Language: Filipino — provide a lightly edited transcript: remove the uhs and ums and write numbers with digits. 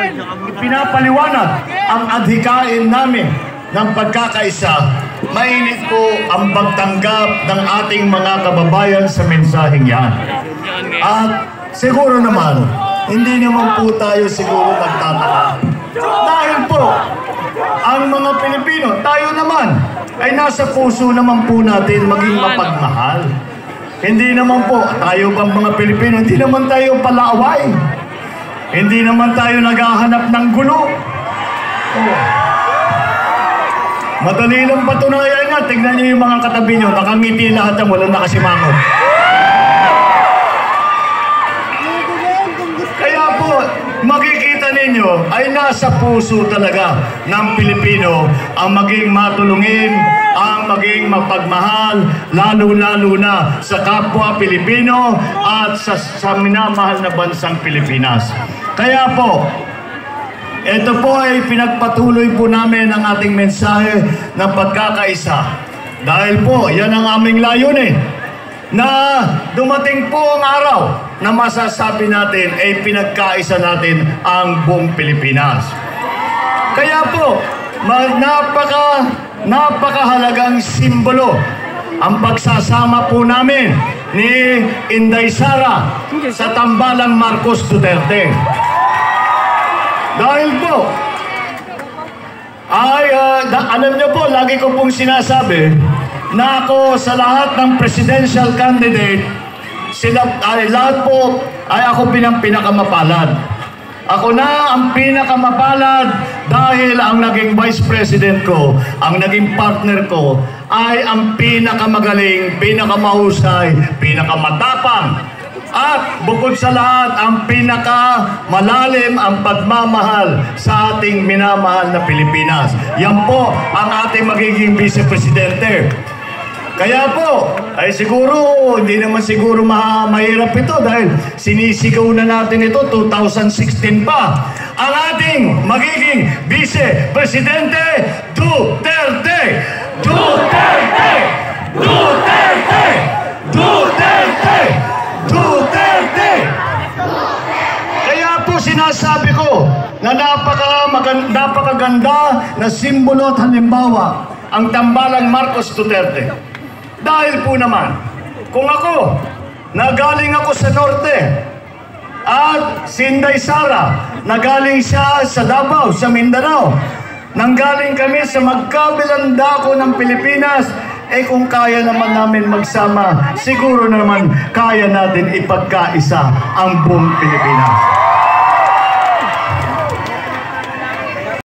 ipinapaliwanag ang adhikain namin ng pagkakaisa, mainit po ang pagtanggap ng ating mga kababayan sa mensaheng yan. At siguro naman, hindi naman po tayo siguro nagtataka. Dahil po, ang mga Pilipino, tayo naman, ay nasa puso naman po natin maging mapagmahal. Hindi naman po, tayo bang mga Pilipino, hindi naman tayo palaaway. Hindi naman tayo naghahanap ng gulo. Madali lang patunayan nga. Tignan niyo yung mga katabi niyo. Nakangiti lahat ang walang nakasimangot. Kaya po, makikita ninyo ay nasa puso talaga ng Pilipino ang maging matulungin, ang maging mapagmahal, lalo-lalo na sa kapwa Pilipino at sa minamahal na bansang Pilipinas. Kaya po, ito po ay pinagpatuloy po namin ang ating mensahe ng pagkakaisa. Dahil po, yan ang aming layunin na dumating po ang araw na masasabi natin ay pinagkaisa natin ang buong Pilipinas. Kaya po, napakahalagang simbolo ang pagsasama po namin ni Inday Sara sa tambalang Marcos Duterte. Dahil po, alam niyo po, lagi ko pong sinasabi na ako sa lahat ng presidential candidate, lahat po ay ako pinakamapalad. Ako na ang pinakamapalad dahil ang naging vice president ko, ang naging partner ko, ay ang pinakamagaling, pinakamahusay, pinakamatapang. At bukod sa lahat, ang pinakamalalim ang pagmamahal sa ating minamahal na Pilipinas. Yan po ang ating magiging vice-presidente. Kaya po, ay siguro, hindi naman siguro mahirap ito dahil sinisigaw na natin ito 2016 pa. Ang ating magiging vice-presidente, Duterte! Duterte! Duterte! Duterte! Duterte! Kaya po sinasabi ko na napakaganda na simbolo at halimbawa ang tambalang Marcos Duterte. Dahil po naman, kung ako, nagaling ako sa Norte, at si Inday Sara, nagaling siya sa Davao, sa Mindanao, nanggaling kami sa magkabilang dako ng Pilipinas, kung kaya naman namin magsama, siguro naman kaya natin ipagkaisa ang buong Pilipinas.